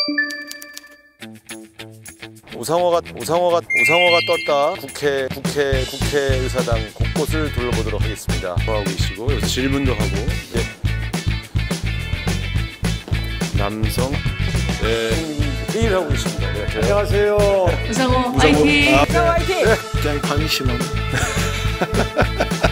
우상호가 떴다. 국회의사당 곳곳을 둘러보도록 하겠습니다. 하고 계시고 여기서 질문도 하고. 네. 남성 회의를 하고 계십니다. 네, 안녕하세요. 우상호 화이팅! 우상호 화이팅! 굉장히 방심한.